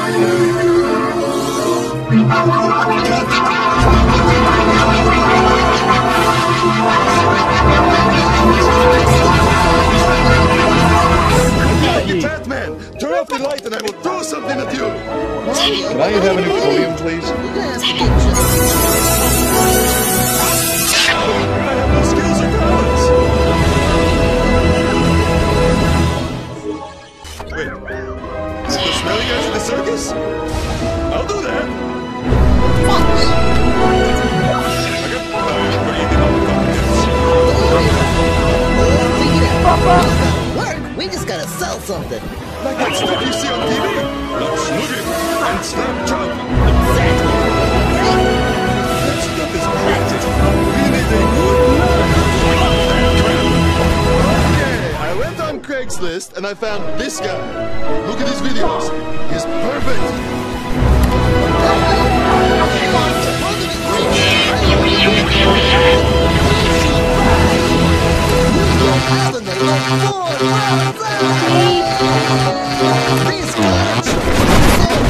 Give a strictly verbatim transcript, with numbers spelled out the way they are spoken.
Turn off the light and I will throw something at you! Can I have a new podium, please? I have no skills or talents! Wait, is it the smelly guys at the circus? I'll do that! What do you think about Work? We just gotta sell something. like that stuff you see on T V? Like Smoothie and Snap Jump! Exactly. That stuff is great! We need a good Okay, I went on Craigslist and I found this guy. Look at his videos. He's perfect! These guys